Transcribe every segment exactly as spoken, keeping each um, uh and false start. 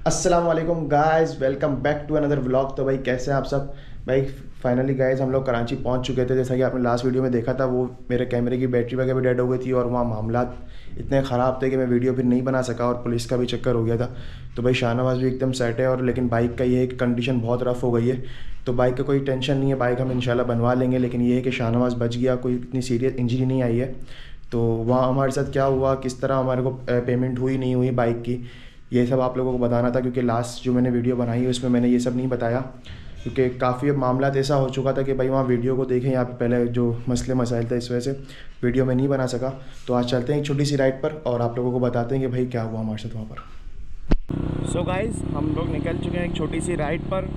अस्सलाम वालेकुम guys, welcome back to another vlog. तो भाई कैसे हैं आप सब। भाई फाइनली गाइस हम लोग कराची पहुंच चुके थे। जैसा कि आपने लास्ट वीडियो में देखा था, वो मेरे कैमरे की बैटरी वगैरह भी डेड हो गई थी और वहाँ मामला इतने ख़राब थे कि मैं वीडियो फिर नहीं बना सका और पुलिस का भी चक्कर हो गया था। तो भाई शाहनवाज भी एकदम सेट है, और लेकिन बाइक का ये है कि कंडीशन बहुत रफ़ हो गई है। तो बाइक का कोई टेंशन नहीं है, बाइक हम इंशाल्लाह बनवा लेंगे। लेकिन ये है कि शाहनवाज बच गया, कोई इतनी सीरियस इंजरी नहीं आई है। तो वहाँ हमारे साथ क्या हुआ, किस तरह हमारे को पेमेंट हुई नहीं हुई बाइक की, ये सब आप लोगों को बताना था। क्योंकि लास्ट जो मैंने वीडियो बनाई है उसमें मैंने ये सब नहीं बताया, क्योंकि काफ़ी अब मामला ऐसा हो चुका था कि भाई वहाँ वीडियो को देखें, यहाँ पे पहले जो मसले मसाइल थे, इस वजह से वीडियो में नहीं बना सका। तो आज चलते हैं एक छोटी सी राइड पर और आप लोगों को बताते हैं कि भाई क्या हुआ हमारे साथ वहाँ पर। सो गाइस हम लोग निकल चुके हैं एक छोटी सी राइड पर,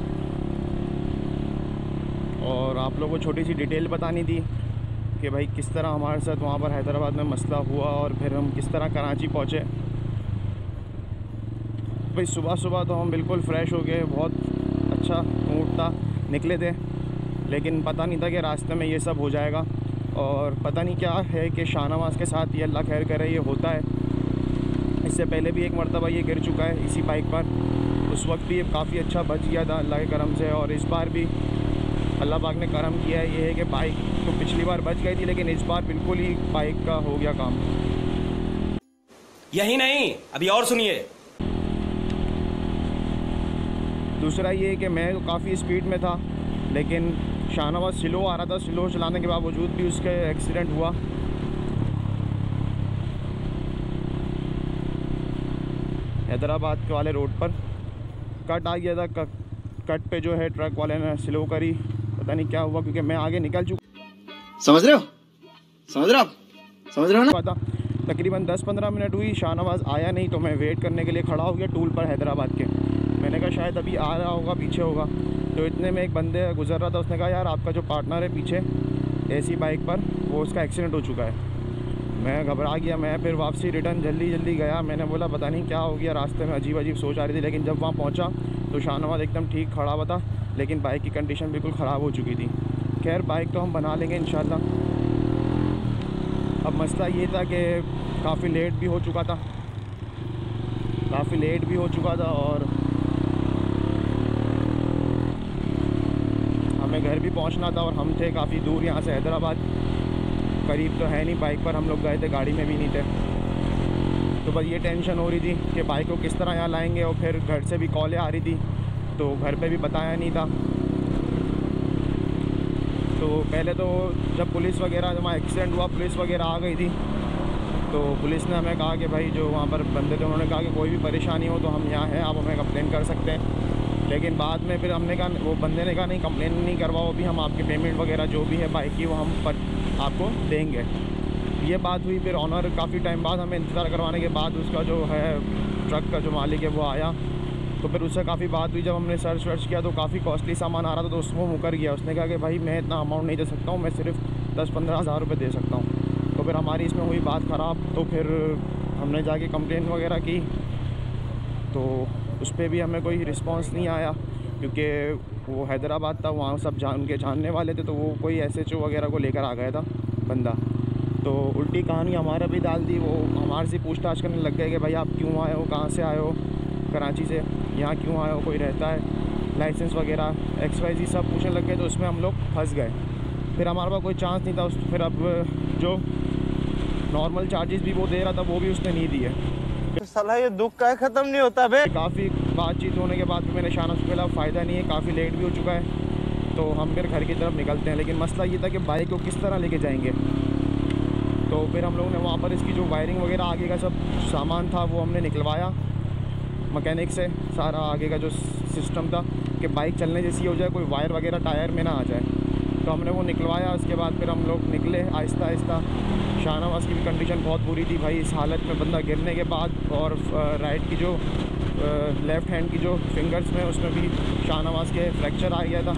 और आप लोगों को छोटी सी डिटेल बतानी थी कि भाई किस तरह हमारे साथ वहाँ पर हैदराबाद में मसला हुआ और फिर हम किस तरह कराची पहुँचे। भाई सुबह सुबह तो हम बिल्कुल फ़्रेश हो गए, बहुत अच्छा मूड था, निकले थे। लेकिन पता नहीं था कि रास्ते में ये सब हो जाएगा, और पता नहीं क्या है कि शाहनवाज के साथ ये अल्लाह खैर करे ये होता है। इससे पहले भी एक मरतबा ये गिर चुका है इसी बाइक पर, उस वक्त भी ये काफ़ी अच्छा बच गया था अल्लाह के करम से। और इस बार भी अल्लाह पाक ने करम किया है, ये है कि बाइक तो पिछली बार बच गई थी, लेकिन इस बार बिल्कुल ही बाइक का हो गया काम। यही नहीं, अभी और सुनिए। दूसरा ये कि मैं काफ़ी स्पीड में था, लेकिन शाहनवाज स्लो आ रहा था। स्लो चलाने के बावजूद भी उसके एक्सीडेंट हुआ। हैदराबाद के वाले रोड पर कट आ गया था, कट, कट पे जो है ट्रक वाले ने स्लो करी, पता नहीं क्या हुआ, क्योंकि मैं आगे निकल चुका। समझ रहे हो समझ रहे हो आप समझ रहे हो ना। तकरीबन दस पंद्रह मिनट हुई, शाहनवाज आया नहीं, तो मैं वेट करने के लिए खड़ा हो गया टूल पर हैदराबाद के। मैंने कहा शायद अभी आ रहा होगा, पीछे होगा। तो इतने में एक बंदे गुजर रहा था, उसने कहा यार आपका जो पार्टनर है पीछे ऐसी बाइक पर, वो उसका एक्सीडेंट हो चुका है। मैं घबरा गया, मैं फिर वापसी रिटर्न जल्दी जल्दी गया। मैंने बोला पता नहीं क्या हो गया, रास्ते में अजीब अजीब सोच आ रही थी। लेकिन जब वहाँ पहुँचा तो शाहनवाज एकदम ठीक खड़ा हुआ था, लेकिन बाइक की कंडीशन बिल्कुल ख़राब हो चुकी थी। खैर बाइक तो हम बना लेंगे इंशाल्लाह। अब मसला ये था कि काफ़ी लेट भी हो चुका था काफ़ी लेट भी हो चुका था और हमें घर भी पहुंचना था, और हम थे काफ़ी दूर यहाँ से, हैदराबाद करीब तो है नहीं। बाइक पर हम लोग गए थे, गाड़ी में भी नहीं थे। तो बस ये टेंशन हो रही थी कि बाइक को किस तरह यहाँ लाएंगे, और फिर घर से भी कॉलें आ रही थी, तो घर पे भी बताया नहीं था। तो पहले तो जब पुलिस वगैरह, जब वहाँ एक्सीडेंट हुआ पुलिस वगैरह आ गई थी, तो पुलिस ने हमें कहा कि भाई जो वहाँ पर बंदे थे उन्होंने कहा कि कोई भी परेशानी हो तो हम यहाँ हैं, आप हमें कंप्लेन कर सकते हैं। लेकिन बाद में फिर हमने कहा, वो बंदे ने कहा नहीं कंप्लेन नहीं करवाओ, अभी हम आपकी पेमेंट वगैरह जो भी है बाइक की वो हम पर आपको देंगे। ये बात हुई। फिर ऑनर काफ़ी टाइम बाद हमें इंतज़ार करवाने के बाद उसका जो है ट्रक का जो मालिक है वो आया। तो फिर उससे काफ़ी बात हुई। जब हमने सर्च वर्च किया तो काफ़ी कॉस्टली सामान आ रहा था, तो उसको मुकर गया। उसने कहा कि भाई मैं इतना अमाउंट नहीं दे सकता हूँ, मैं सिर्फ दस पंद्रह हज़ार रुपये दे सकता हूँ। तो फिर हमारी इसमें हुई बात ख़राब। तो फिर हमने जाके कंप्लेन वगैरह की, तो उस पर भी हमें कोई रिस्पांस नहीं आया, क्योंकि वो हैदराबाद था, वहाँ सब जान उनके जानने वाले थे। तो वो कोई एस एच ओ वगैरह को लेकर आ गया था बंदा। तो उल्टी कहानी हमारा भी डाल दी। वो हमारे से पूछताछ करने लग गए कि भाई आप क्यों आए हो, कहाँ से आए हो, कराची से, यहाँ क्यों आए हो, कोई रहता है, लाइसेंस वगैरह एक्स वाई जी सब पूछने लग गए। तो उसमें हम लोग फंस गए। फिर हमारे पास कोई चांस नहीं था उस फिर अब जो नॉर्मल चार्जेस भी वो दे रहा था वो भी उसने नहीं दिए। साला ये दुख का ख़त्म नहीं होता बे। काफ़ी बातचीत होने के बाद मैंने शाहनवाज को बोला फ़ायदा नहीं है, काफ़ी लेट भी हो चुका है, तो हम फिर घर की तरफ निकलते हैं। लेकिन मसला ये था कि बाइक को किस तरह लेके जाएंगे। तो फिर हम लोगों ने वहाँ पर इसकी जो वायरिंग वगैरह आगे का सब सामान था वो हमने निकलवाया मैकेनिक से, सारा आगे का जो सिस्टम था कि बाइक चलने जैसी हो जाए, कोई वायर वगैरह टायर में ना आ जाए। तो हमने वो निकलवाया। उसके बाद फिर हम लोग निकले आहिस्ता आहिस्ता। शाहनवाज की भी कंडीशन बहुत बुरी थी भाई। इस हालत में बंदा गिरने के बाद, और राइट की जो लेफ़्ट हैंड की जो फिंगर्स में उसमें भी शाहनवाज के फ्रैक्चर आ गया था,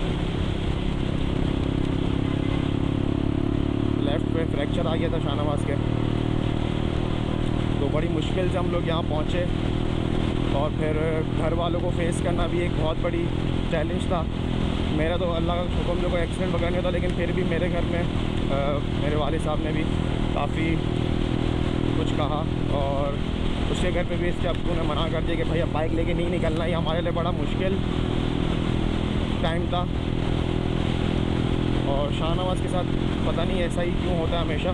लेफ़्ट पे फ्रैक्चर आ गया था शाहनवाज के। तो बड़ी मुश्किल से हम लोग यहाँ पहुँचे, और फिर घर वालों को फेस करना भी एक बहुत बड़ी चैलेंज था। मेरा तो अल्लाह का हुक्म जो कोई एक्सीडेंट वगैरह नहीं था, लेकिन फिर भी मेरे घर में आ, मेरे वालिद साहब ने भी काफ़ी कुछ कहा, और उसके घर पे भी इसके अब्बू ने मना कर दिया कि भाई अब बाइक लेके नहीं निकलना। ये हमारे लिए बड़ा मुश्किल टाइम था। और शाहनवाज़ के साथ पता नहीं ऐसा ही क्यों होता है हमेशा।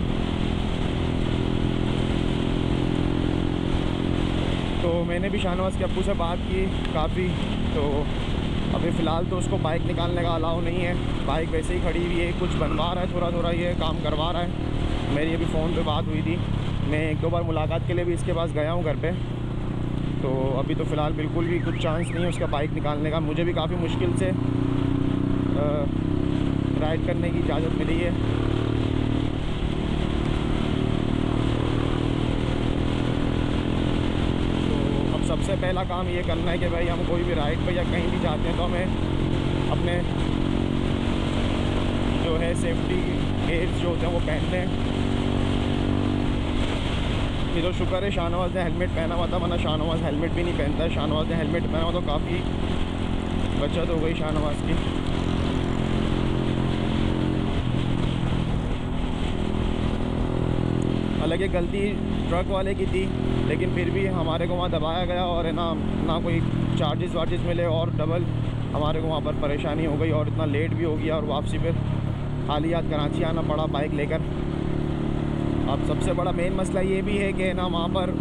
तो मैंने भी शाहनवाज़ के अब्बू से बात की काफ़ी, तो अभी फ़िलहाल तो उसको बाइक निकालने का अलाउ नहीं है। बाइक वैसे ही खड़ी हुई है, कुछ बनवा रहा है, थोड़ा थोड़ा ये काम करवा रहा है। मेरी अभी फ़ोन पे बात हुई थी, मैं एक दो बार मुलाकात के लिए भी इसके पास गया हूँ घर पे। तो अभी तो फ़िलहाल बिल्कुल भी कुछ चांस नहीं है उसका बाइक निकालने का। मुझे भी काफ़ी मुश्किल से राइड करने की इजाज़त मिली है। तो अब सबसे पहला काम ये करना है कि भाई हम कोई भी राइड पे या कहीं भी जाते हैं तो हमें अपने जो है सेफ्टी गेयर्स जो होते हैं वो पहनने हैं। ये तो शुक्र है शाहनवाज़ ने हेलमेट पहना हुआ था, वरना शाहनवाज़ हेलमेट भी नहीं पहनता है। शाहनवाज़ ने हेलमेट पहना हुआ तो काफ़ी बचत हो गई शाहनवाज़ की। हालांकि गलती ट्रक वाले की थी, लेकिन फिर भी हमारे को वहाँ दबाया गया और है ना ना कोई चार्जेस वार्जेस मिले और डबल हमारे को वहाँ पर परेशानी हो गई और इतना लेट भी हो गया और वापसी पर खाली हाथ कराची आना पड़ा बाइक लेकर। अब सबसे बड़ा मेन मसला ये भी है कि ना वहाँ पर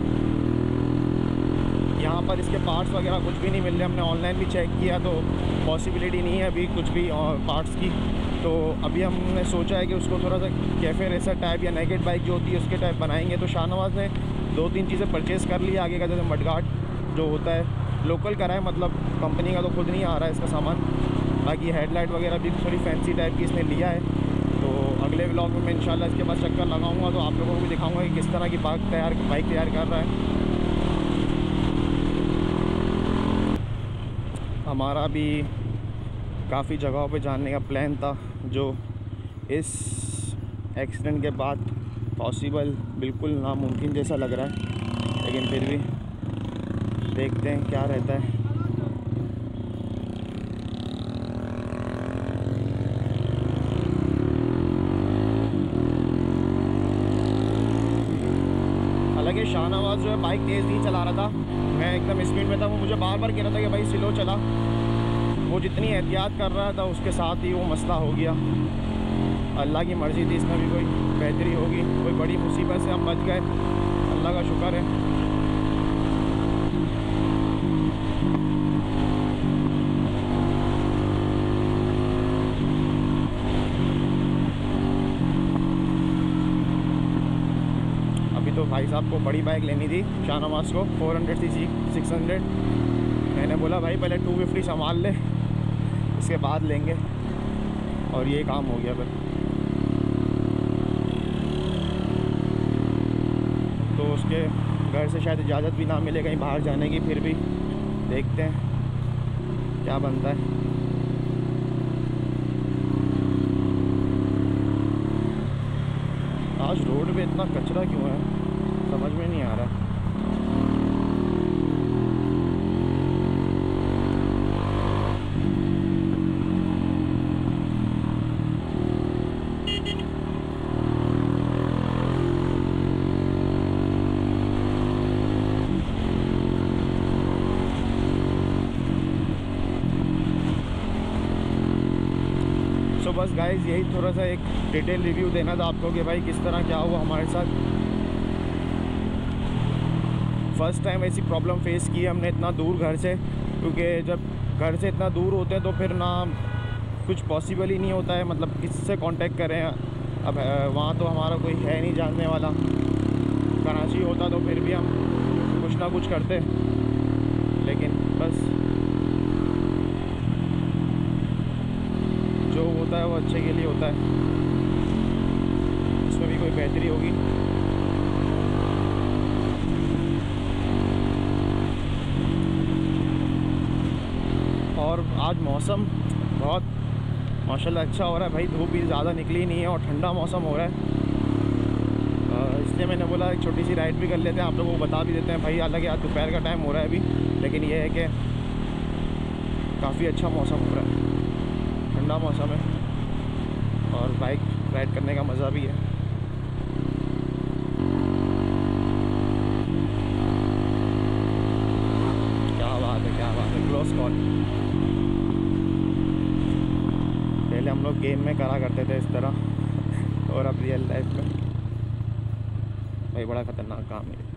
यहाँ पर इसके पार्ट्स वगैरह कुछ भी नहीं मिल रहे। हमने ऑनलाइन भी चेक किया तो पॉसिबिलिटी नहीं है अभी कुछ भी पार्ट्स की। तो अभी हमने सोचा है कि उसको थोड़ा सा कैफ़े रेसर टाइप या नेकेड बाइक जो होती है उसके टाइप बनाएंगे। तो शाहनवाज़ ने दो तीन चीज़ें परचेज़ कर लिया आगे का, जैसे मडगार्ड जो होता है लोकल करा है, मतलब कंपनी का तो खुद नहीं आ रहा है इसका सामान। बाकी हेडलाइट वगैरह भी थोड़ी फैंसी टाइप की इसने लिया है। तो अगले व्लॉग में मैं इंशाल्लाह इसके पास चक्कर लगाऊंगा तो आप लोगों को भी दिखाऊंगा कि किस तरह की बाइक तैयार बाइक तैयार कर रहा है। हमारा भी काफ़ी जगहों पे जाने का प्लान था जो इस एक्सीडेंट के बाद पॉसिबल बिल्कुल नामुमकिन जैसा लग रहा है, लेकिन फिर भी देखते हैं क्या रहता है। हालांकि शाहनवाज़ जो है बाइक तेज़ नहीं चला रहा था, मैं एकदम स्पीड में था। वो मुझे बार बार कह रहा था कि भाई स्लो चला। वो जितनी एहतियात कर रहा था उसके साथ ही वो मसला हो गया। अल्लाह की मर्ज़ी थी, इसमें भी कोई बेहतरी होगी। कोई बड़ी मुसीबत से हम बच गए, अल्लाह का शुक्र है। अभी तो भाई साहब को बड़ी बाइक लेनी थी शाहनवाज़ को, four hundred C C six hundred. मैंने बोला भाई पहले टू फिफ्टी संभाल ले, इसके बाद लेंगे। और ये काम हो गया फिर। तो उसके घर से शायद इजाज़त भी ना मिले कहीं बाहर जाने की, फिर भी देखते हैं क्या बनता है। आज रोड पे इतना कचरा क्यों है समझ में नहीं आ रहा। सो बस गाइज़ यही थोड़ा सा एक डिटेल रिव्यू देना था आपको कि भाई किस तरह क्या हुआ हमारे साथ। फ़र्स्ट टाइम ऐसी प्रॉब्लम फेस की हमने इतना दूर घर से, क्योंकि जब घर से इतना दूर होते हैं तो फिर ना कुछ पॉसिबल ही नहीं होता है, मतलब किससे कांटेक्ट करें। अब वहाँ तो हमारा कोई है नहीं जानने वाला। कराची होता तो फिर भी हम कुछ ना कुछ करते, लेकिन बस जो होता है वो अच्छे के लिए होता है, इसमें भी कोई बेहतरी होगी। और आज मौसम बहुत माशाल्लाह अच्छा हो रहा है भाई, धूप भी ज़्यादा निकली नहीं है और ठंडा मौसम हो रहा है। इसलिए मैंने बोला एक छोटी सी राइड भी कर लेते हैं, आप लोगों को बता भी देते हैं भाई। हालांकि आज दोपहर का टाइम हो रहा है अभी, लेकिन ये है कि काफ़ी अच्छा मौसम हो रहा है, ठंडा मौसम है और बाइक राइड करने का मज़ा भी है। Loss call. पहले हम लोग गेम में करा करते थे इस तरह, और अब रियल लाइफ में भाई बड़ा ख़तरनाक काम है।